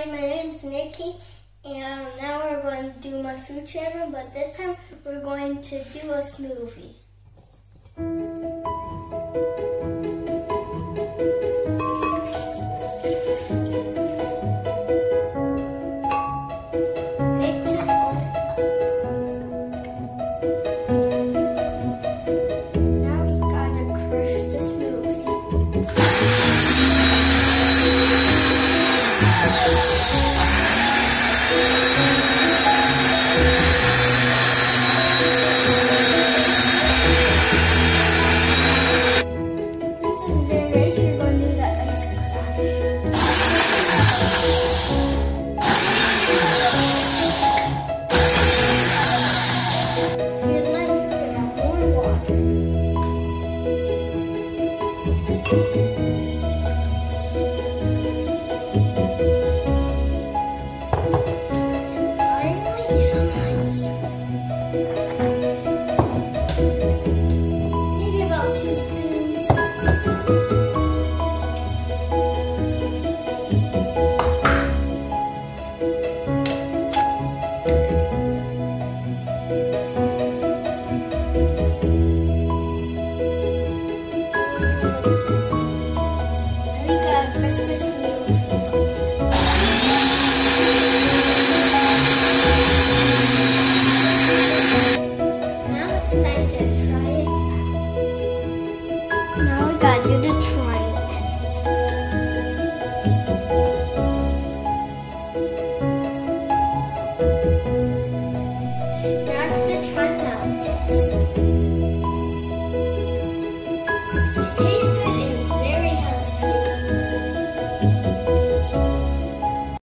Hi, my name's Nikki, and now we're going to do my food channel, but this time we're going to do a smoothie. Mix it all up. Now we gotta crush the smoothie.